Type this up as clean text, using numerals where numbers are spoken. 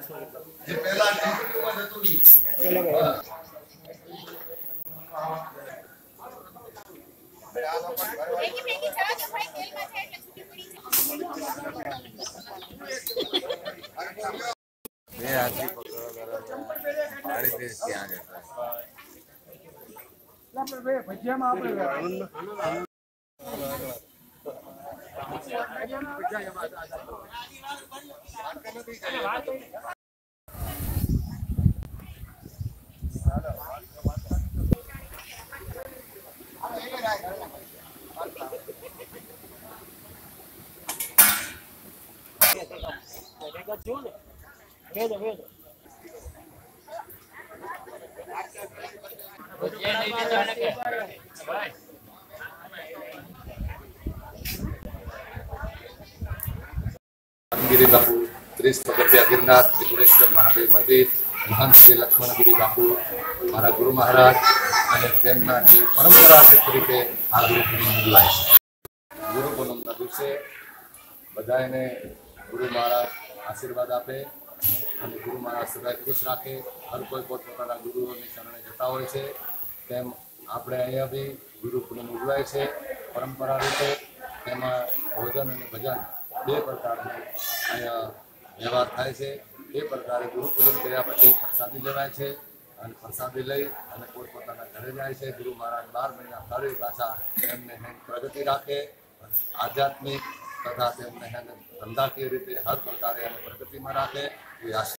गिरी बापू 30 पगथिया गिरनार त्रिपुरेश्वर महादेव मंदिर महंत श्री लक्ष्मणगिरी बापू मारा गुरु महाराज અને તેમનાથી પરંપરાગત રીતે આ ગુરુ પૂર્ણિમા ઉજવાય છે। ગુરુ પૂર્ણિમાના દિવસે બધાને ગુરુ મહારાજ આશીર્વાદ આપે અને ગુરુ મહારાજ સદાય ખુશ રાખે। હર કોઈ પોતપોતાના ગુરુઓની શરણે જતા હોય છે, તેમ આપણે અહીંયા બી ગુરુ પૂર્ણિમા ઉજવાય છે પરંપરા રીતે। તેમાં ભોજન અને ભજન બે પ્રકારનો અહીંયા વ્યવહાર થાય છે। એ પ્રકારે ગુરુ પૂજન કર્યા પછી પ્રસાદી લેવાય છે અને પ્રસાદી લઈ અને પોતપોતાના ઘરે જાય છે। ગુરુ મહારાજ 12 મહિના સારી ભાષા એમને પ્રગતિ રાખે, આધ્યાત્મિક તથા તેમને ધંધાકીય રીતે હર પ્રકારે પ્રગતિમાં રાખે।